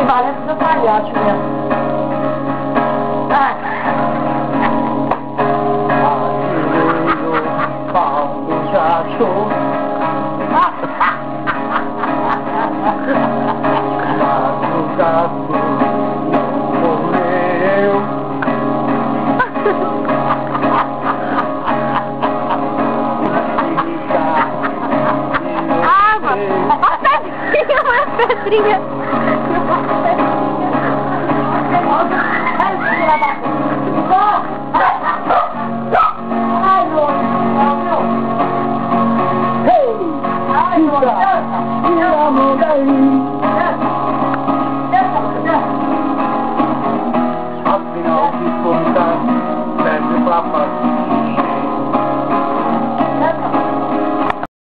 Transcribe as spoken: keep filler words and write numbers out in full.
tem valendo do palhaço mesmo. Ah. Água! Ó a pedrinha, uma pedrinha! Ei! Tira! Tira a mão daí!